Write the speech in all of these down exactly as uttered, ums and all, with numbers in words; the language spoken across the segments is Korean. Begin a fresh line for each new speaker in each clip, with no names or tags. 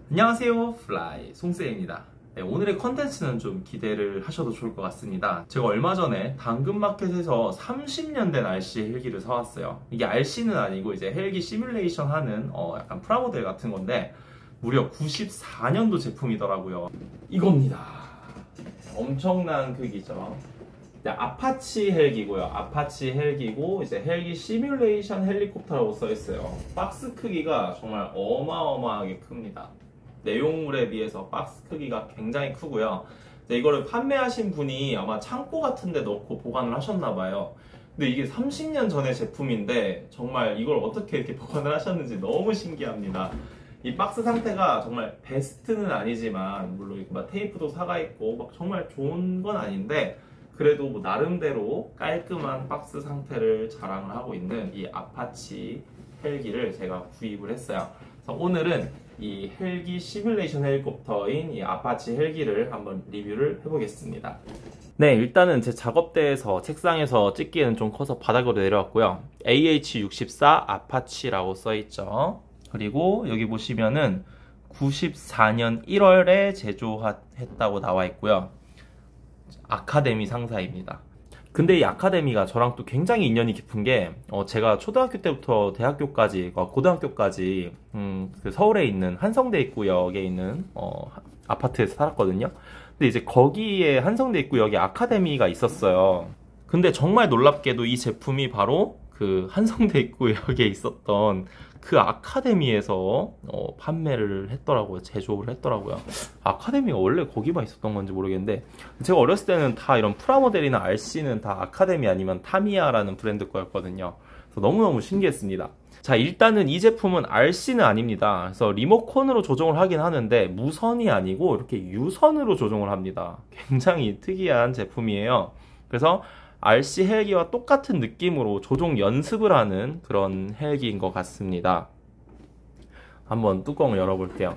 안녕하세요, 플라이 송세입니다. 네, 오늘의 컨텐츠는 좀 기대를 하셔도 좋을 것 같습니다. 제가 얼마 전에 당근마켓에서 삼십 년 된 알씨 헬기를 사왔어요. 이게 알씨는 아니고 이제 헬기 시뮬레이션 하는 어, 약간 프라모델 같은 건데 무려 구십사 년도 제품이더라고요. 이겁니다. 엄청난 크기죠. 네, 아파치 헬기고요. 아파치 헬기고 이제 헬기 시뮬레이션 헬리콥터라고 써 있어요. 박스 크기가 정말 어마어마하게 큽니다. 내용물에 비해서 박스 크기가 굉장히 크고요. 이거를 판매하신 분이 아마 창고 같은 데 넣고 보관을 하셨나 봐요. 근데 이게 삼십 년 전의 제품인데 정말 이걸 어떻게 이렇게 보관을 하셨는지 너무 신기합니다. 이 박스 상태가 정말 베스트는 아니지만 물론 막 테이프도 사가 있고 막 정말 좋은 건 아닌데 그래도 뭐 나름대로 깔끔한 박스 상태를 자랑을 하고 있는 이 아파치 헬기를 제가 구입을 했어요. 그래서 오늘은 이 헬기 시뮬레이션 헬리콥터인 이 아파치 헬기를 한번 리뷰를 해보겠습니다. 네, 일단은 제 작업대에서 책상에서 찍기에는 좀 커서 바닥으로 내려왔고요. 에이에이치 육십사 아파치라고 써있죠. 그리고 여기 보시면은 구십사 년 일월에 제조했다고 나와 있고요. 아카데미 상사입니다. 근데 이 아카데미가 저랑 또 굉장히 인연이 깊은 게 어, 제가 초등학교 때부터 대학교까지 어, 고등학교까지 음, 그 서울에 있는 한성대 입구역에 있는 어, 아파트에서 살았거든요. 근데 이제 거기에 한성대 입구역에 아카데미가 있었어요. 근데 정말 놀랍게도 이 제품이 바로 그 한성대 입구역에 있었던 그 아카데미에서 어, 판매를 했더라고요. 제조를 했더라고요. 아카데미가 원래 거기만 있었던 건지 모르겠는데 제가 어렸을 때는 다 이런 프라모델이나 알씨는 다 아카데미 아니면 타미야라는 브랜드 거였거든요. 그래서 너무너무 신기했습니다. 자, 일단은 이 제품은 알씨는 아닙니다. 그래서 리모컨으로 조정을 하긴 하는데 무선이 아니고 이렇게 유선으로 조정을 합니다. 굉장히 특이한 제품이에요. 그래서 알씨 헬기와 똑같은 느낌으로 조종 연습을 하는 그런 헬기인 것 같습니다. 한번 뚜껑을 열어볼게요.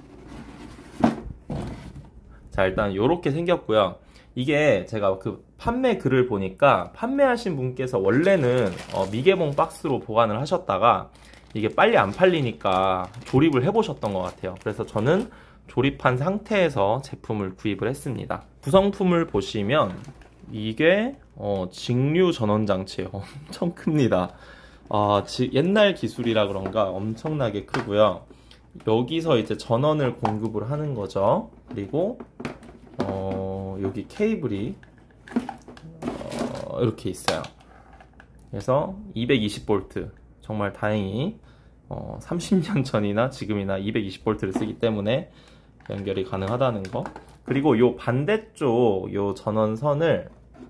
자, 일단 이렇게 생겼고요. 이게 제가 그 판매 글을 보니까 판매하신 분께서 원래는 어 미개봉 박스로 보관을 하셨다가 이게 빨리 안 팔리니까 조립을 해보셨던 것 같아요. 그래서 저는 조립한 상태에서 제품을 구입을 했습니다. 구성품을 보시면 이게 어, 직류 전원 장치 엄청 큽니다. 아, 지, 옛날 기술이라 그런가 엄청나게 크고요. 여기서 이제 전원을 공급을 하는 거죠. 그리고 어, 여기 케이블이 어, 이렇게 있어요. 그래서 이백이십 볼트 정말 다행히 어, 삼십 년 전이나 지금이나 이백이십 볼트를 쓰기 때문에 연결이 가능하다는 거. 그리고 요 반대쪽 요 전원선을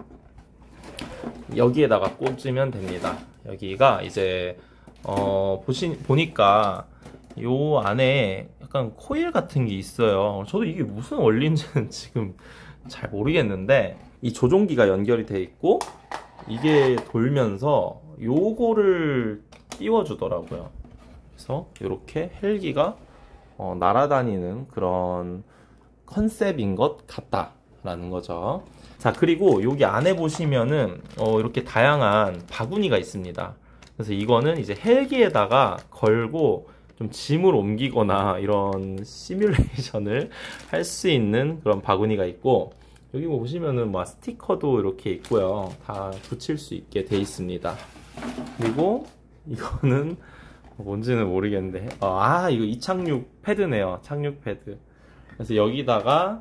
여기에다가 꽂으면 됩니다. 여기가 이제 어 보시 보니까 요 안에 약간 코일 같은 게 있어요. 저도 이게 무슨 원리인지는 지금 잘 모르겠는데 이 조종기가 연결이 돼 있고 이게 돌면서 요거를 띄워주더라고요. 그래서 이렇게 헬기가 어, 날아다니는 그런 컨셉인 것 같다라는 거죠. 자, 그리고 여기 안에 보시면은 어, 이렇게 다양한 바구니가 있습니다. 그래서 이거는 이제 헬기에다가 걸고 좀 짐을 옮기거나 이런 시뮬레이션을 할 수 있는 그런 바구니가 있고 여기 뭐 보시면은 뭐 스티커도 이렇게 있고요. 다 붙일 수 있게 돼 있습니다. 그리고 이거는 뭔지는 모르겠는데 아, 이거 이착륙 패드네요. 착륙 패드. 그래서 여기다가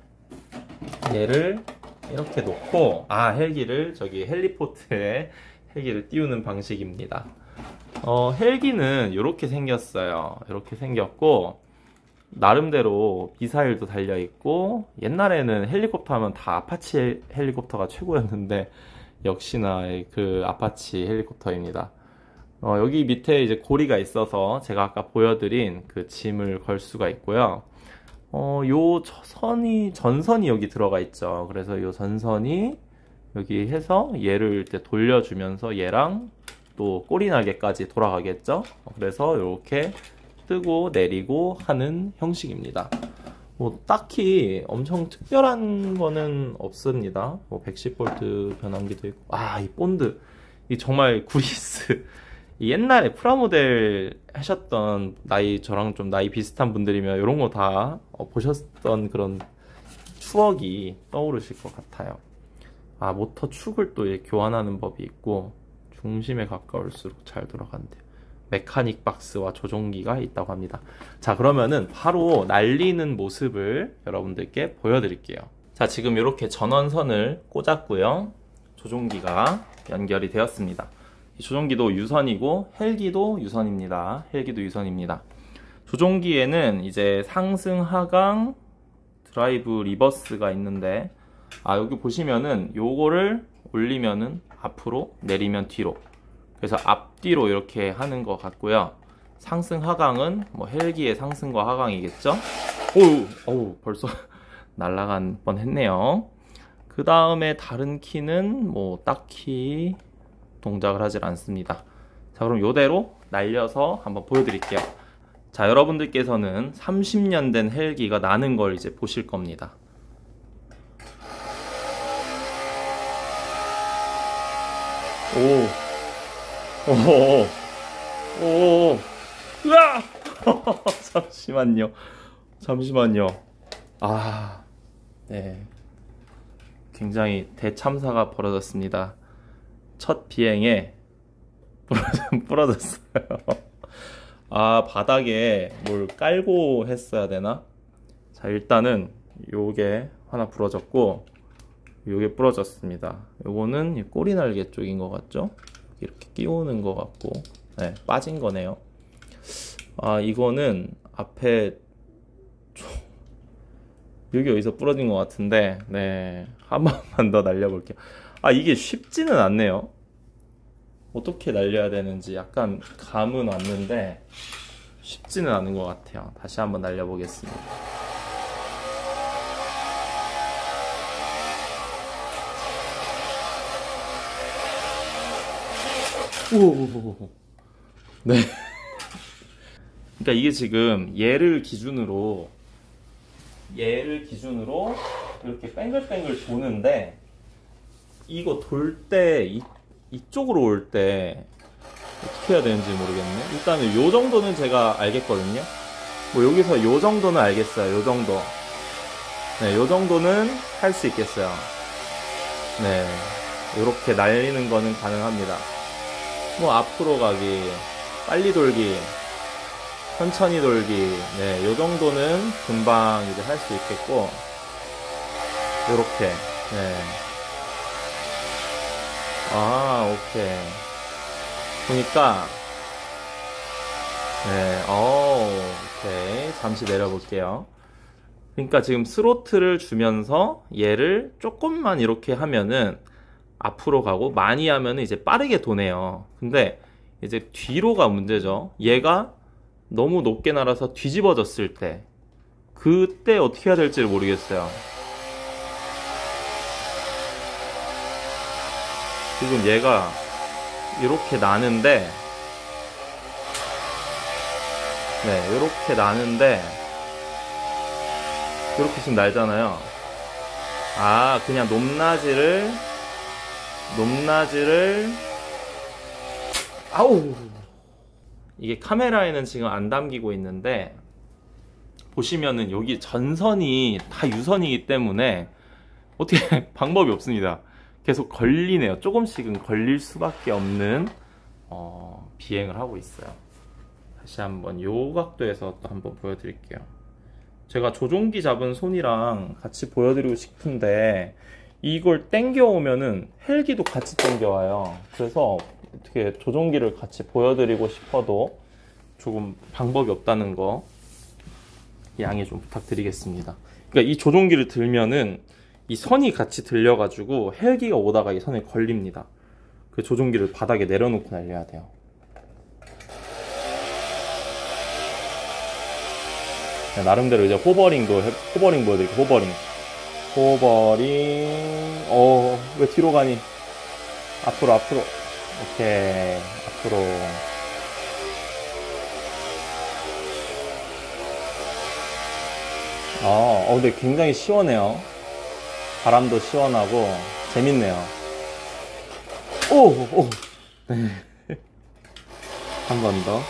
얘를 이렇게 놓고 아 헬기를 저기 헬리포트에 헬기를 띄우는 방식입니다. 어, 헬기는 이렇게 생겼어요. 이렇게 생겼고 나름대로 미사일도 달려있고 옛날에는 헬리콥터 하면 다 아파치 헬리콥터가 최고였는데 역시나 그 아파치 헬리콥터입니다. 어, 여기 밑에 이제 고리가 있어서 제가 아까 보여드린 그 짐을 걸 수가 있고요. 어, 요 선이, 전선이 여기 들어가 있죠. 그래서 요 전선이 여기 해서 얘를 이렇게 돌려주면서 얘랑 또 꼬리날개까지 돌아가겠죠. 그래서 이렇게 뜨고 내리고 하는 형식입니다. 뭐 딱히 엄청 특별한 거는 없습니다. 뭐 백십 볼트 변환기도 있고 아, 이 본드 이 정말 구리스 옛날에 프라모델 하셨던 나이, 저랑 좀 나이 비슷한 분들이면 이런 거 다 보셨던 그런 추억이 떠오르실 것 같아요. 아, 모터 축을 또 이렇게 교환하는 법이 있고 중심에 가까울수록 잘 돌아간대요. 메카닉 박스와 조종기가 있다고 합니다. 자, 그러면은 바로 날리는 모습을 여러분들께 보여드릴게요. 자, 지금 이렇게 전원선을 꽂았고요. 조종기가 연결이 되었습니다. 이 조종기도 유선이고 헬기도 유선입니다. 헬기도 유선입니다. 조종기에는 이제 상승 하강 드라이브 리버스가 있는데, 아, 여기 보시면은 요거를 올리면은 앞으로, 내리면 뒤로, 그래서 앞뒤로 이렇게 하는 것 같고요. 상승 하강은 뭐 헬기의 상승과 하강이겠죠. 오우, 오우, 벌써 날아간 뻔 했네요. 그 다음에 다른 키는 뭐 딱히 동작을 하질 않습니다. 자, 그럼 요대로 날려서 한번 보여드릴게요. 자, 여러분들께서는 삼십 년 된 헬기가 나는 걸 이제 보실 겁니다. 오, 오, 오, 으아! 잠시만요. 잠시만요. 아, 네. 굉장히 대참사가 벌어졌습니다. 첫 비행에 부러졌어요. 아, 바닥에 뭘 깔고 했어야 되나? 자, 일단은 요게 하나 부러졌고, 요게 부러졌습니다. 요거는 꼬리 날개 쪽인 것 같죠? 이렇게 끼우는 것 같고, 네, 빠진 거네요. 아, 이거는 앞에 여기 어디서 부러진 것 같은데, 네, 한 번만 더 날려볼게요. 아, 이게 쉽지는 않네요. 어떻게 날려야 되는지 약간 감은 왔는데 쉽지는 않은 것 같아요. 다시 한번 날려보겠습니다. 오, 네. 그러니까 이게 지금 얘를 기준으로 얘를 기준으로 이렇게 뱅글뱅글 도는데, 이거 돌 때 이쪽으로 올 때 어떻게 해야 되는지 모르겠네. 일단은 요 정도는 제가 알겠거든요. 뭐 여기서 요 정도는 알겠어요. 요 정도. 네, 요 정도는 할 수 있겠어요. 네, 요렇게 날리는 거는 가능합니다. 뭐 앞으로 가기, 빨리 돌기, 천천히 돌기, 네, 요 정도는 금방 이제 할 수 있겠고, 요렇게, 네. 아, 오케이. 보니까, 네, 어, 오케이. 잠시 내려볼게요. 그러니까 지금 스로틀을 주면서 얘를 조금만 이렇게 하면은 앞으로 가고, 많이 하면은 이제 빠르게 도네요. 근데 이제 뒤로가 문제죠. 얘가 너무 높게 날아서 뒤집어졌을 때, 그때 어떻게 해야 될지를 모르겠어요. 지금 얘가 이렇게 나는데, 네, 이렇게 나는데, 이렇게 지금 날잖아요. 아, 그냥 높낮이를, 높낮이를, 아우! 이게 카메라에는 지금 안 담기고 있는데, 보시면은 여기 전선이 다 유선이기 때문에 어떻게 방법이 없습니다. 계속 걸리네요. 조금씩은 걸릴 수밖에 없는 어, 비행을 하고 있어요. 다시 한번 요 각도에서 또 한번 보여드릴게요. 제가 조종기 잡은 손이랑 같이 보여드리고 싶은데 이걸 당겨 오면은 헬기도 같이 당겨와요. 그래서 어떻게 조종기를 같이 보여드리고 싶어도 조금 방법이 없다는 거 양해 좀 부탁드리겠습니다. 그러니까 이 조종기를 들면은 이 선이 같이 들려가지고 헬기가 오다가 이 선에 걸립니다. 그 조종기를 바닥에 내려놓고 날려야 돼요. 나름대로 이제 호버링도 해, 호버링 보여드릴게요. 호버링 호버링 어, 왜 뒤로 가니? 앞으로 앞으로. 오케이, 앞으로. 아, 어, 근데 굉장히 시원해요. 바람도 시원하고 재밌네요. 오, 오, 네. 한 번 더.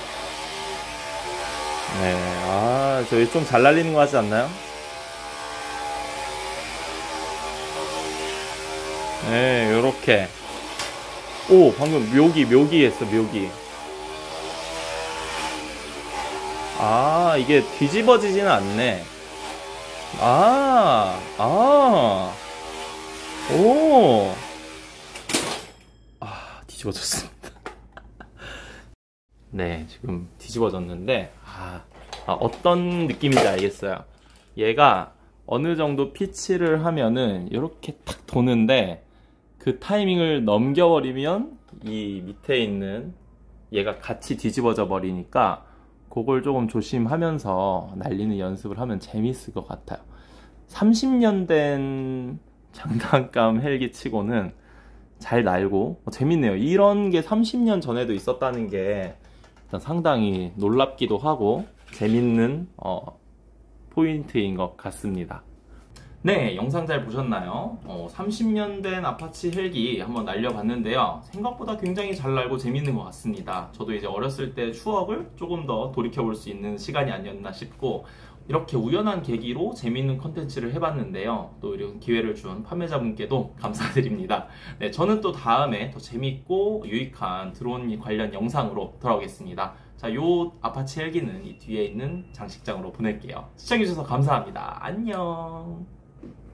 네, 아, 저희 좀 잘 날리는 거 같지 않나요? 네, 요렇게. 오, 방금 묘기, 묘기 했어, 묘기. 아, 이게 뒤집어지지는 않네. 아, 아, 오. 아, 뒤집어졌습니다. 네, 지금 뒤집어졌는데, 아, 아, 어떤 느낌인지 알겠어요. 얘가 어느 정도 피치를 하면은 이렇게 탁 도는데, 그 타이밍을 넘겨버리면 이 밑에 있는 얘가 같이 뒤집어져 버리니까 그걸 조금 조심하면서 날리는 연습을 하면 재밌을 것 같아요. 삼십 년 된 장난감 헬기 치고는 잘 날고 어, 재밌네요. 이런 게 삼십 년 전에도 있었다는 게 일단 상당히 놀랍기도 하고 재밌는 어, 포인트인 것 같습니다. 네, 영상 잘 보셨나요? 어, 삼십 년 된 아파치 헬기 한번 날려봤는데요. 생각보다 굉장히 잘 날고 재밌는 것 같습니다. 저도 이제 어렸을 때 추억을 조금 더 돌이켜볼 수 있는 시간이 아니었나 싶고, 이렇게 우연한 계기로 재밌는 컨텐츠를 해봤는데요. 또 이런 기회를 준 판매자분께도 감사드립니다. 네, 저는 또 다음에 더 재밌고 유익한 드론 관련 영상으로 돌아오겠습니다. 자, 요 아파치 헬기는 이 뒤에 있는 장식장으로 보낼게요. 시청해주셔서 감사합니다. 안녕.